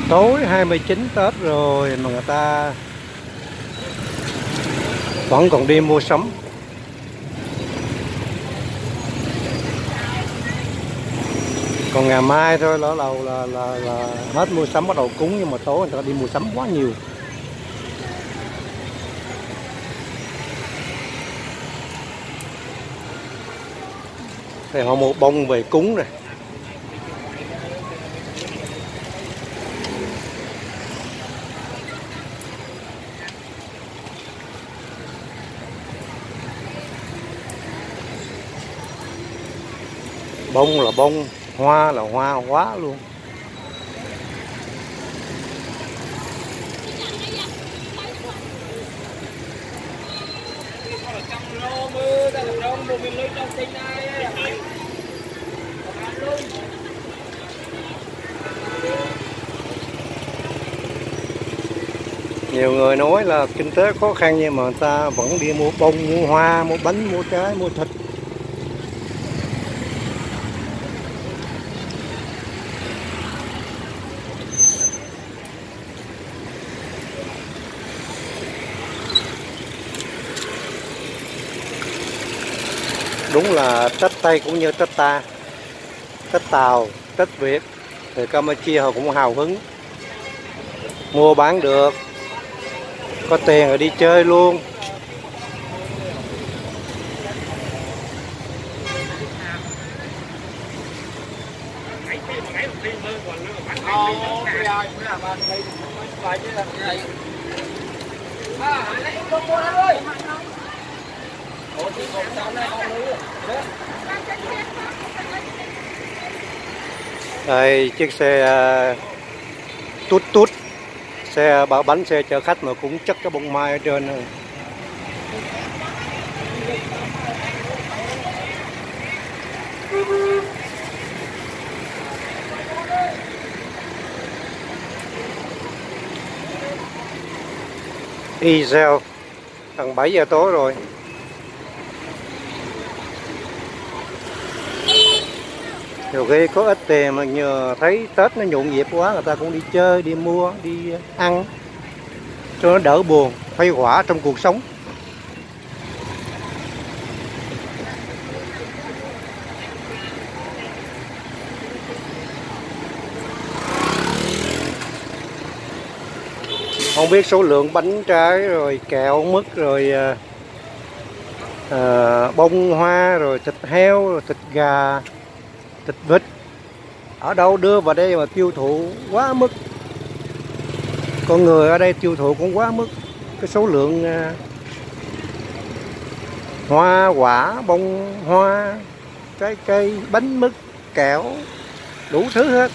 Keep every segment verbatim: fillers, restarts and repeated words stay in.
Tối hai mươi chín Tết rồi mà người ta vẫn còn đi mua sắm. Còn ngày mai thôi là là, là, là, là hết mua sắm bắt đầu cúng, nhưng mà tối người ta đi mua sắm quá nhiều. Thì họ mua bông về cúng này. Bông là bông, hoa là hoa quá luôn. Nhiều người nói là kinh tế khó khăn nhưng mà người ta vẫn đi mua bông, mua hoa, mua bánh, mua trái, mua thịt. Đúng là Tết Tây cũng như Tết ta, Tết Tàu, Tết Việt thì Campuchia họ cũng hào hứng, mua bán được, có tiền rồi đi chơi luôn. Đây chiếc xe uh, tút tút, xe ba bánh xe chở khách mà cũng chất cái bông mai ở trên này. Y gieo gần bảy giờ tối rồi. Nhiều khi có ít tiền mà nhờ thấy Tết nó nhộn nhịp quá, người ta cũng đi chơi, đi mua, đi ăn cho nó đỡ buồn, khuây khỏa trong cuộc sống. Không biết số lượng bánh trái rồi kẹo mứt rồi à, bông hoa rồi thịt heo rồi thịt gà, thịt vịt ở đâu đưa vào đây mà tiêu thụ quá mức. Con người ở đây tiêu thụ cũng quá mức. Cái số lượng à, hoa quả, bông hoa, trái cây, bánh mứt, kẹo, đủ thứ hết.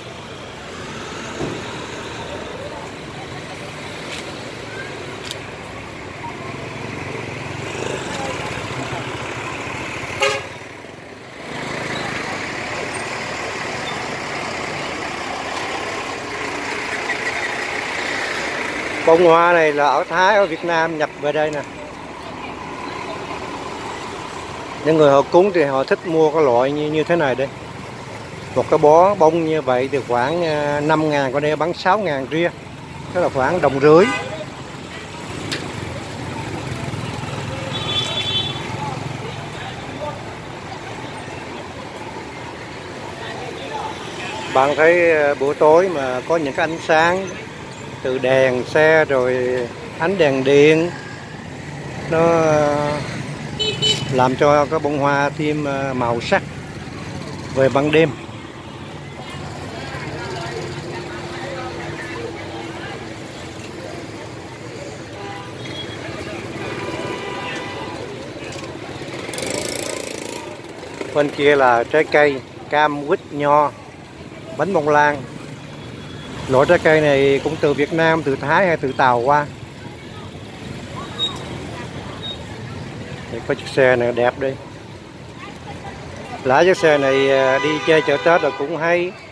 Bông hoa này là ở Thái, ở Việt Nam nhập về đây nè. Những người họ cúng thì họ thích mua cái loại như, như thế này đây. Một cái bó bông như vậy thì khoảng năm ngàn, còn đây bán sáu ngàn ria. Tức là khoảng đồng rưỡi. Bạn thấy buổi tối mà có những cái ánh sáng từ đèn xe rồi ánh đèn điện, nó làm cho cái bông hoa thêm màu sắc về ban đêm. Bên kia là trái cây cam, quýt, nho, bánh bông lan. Loại trái cây này cũng từ Việt Nam, từ Thái hay từ Tàu qua. Đây, có chiếc xe này đẹp đi. Lái chiếc xe này đi chơi chợ Tết là cũng hay.